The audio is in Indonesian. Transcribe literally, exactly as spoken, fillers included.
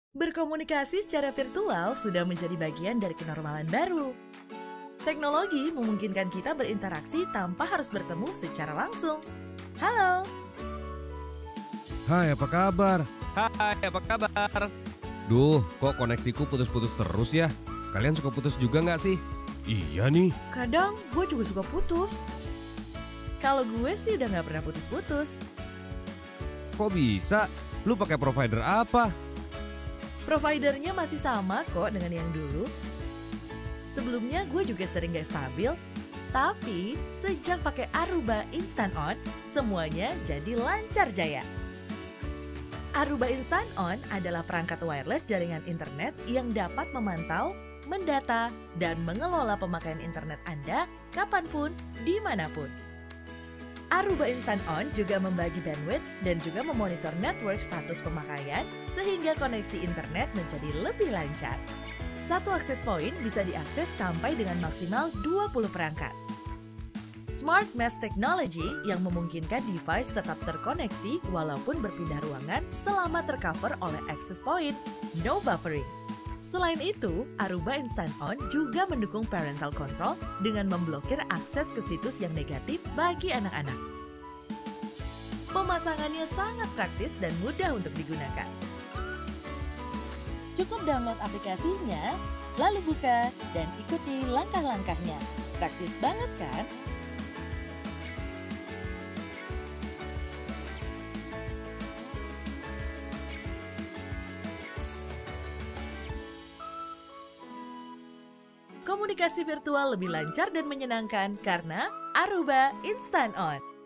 Berkomunikasi secara virtual sudah menjadi bagian dari kenormalan baru. Teknologi memungkinkan kita berinteraksi tanpa harus bertemu secara langsung. Halo, Hai, apa kabar? Hai, apa kabar? Duh, kok koneksiku putus-putus terus ya? Kalian suka putus juga nggak sih? Iya nih. kadang gue juga suka putus. Kalau gue sih udah nggak pernah putus-putus. Kok bisa? Lu pakai provider apa? Providernya masih sama kok dengan yang dulu. Sebelumnya gue juga sering gak stabil, tapi sejak pakai Aruba Instant On, semuanya jadi lancar jaya. Aruba Instant On adalah perangkat wireless jaringan internet yang dapat memantau, mendata, dan mengelola pemakaian internet Anda kapanpun, dimanapun. Aruba Instant On juga membagi bandwidth dan juga memonitor network status pemakaian sehingga koneksi internet menjadi lebih lancar. Satu akses point bisa diakses sampai dengan maksimal dua puluh perangkat. Smart Mesh Technology yang memungkinkan device tetap terkoneksi walaupun berpindah ruangan selama tercover oleh access point, no buffering. Selain itu, Aruba Instant On juga mendukung parental control dengan memblokir akses ke situs yang negatif bagi anak-anak. Pemasangannya sangat praktis dan mudah untuk digunakan. Cukup download aplikasinya, lalu buka dan ikuti langkah-langkahnya. Praktis banget kan? Komunikasi virtual lebih lancar dan menyenangkan karena Aruba Instant On.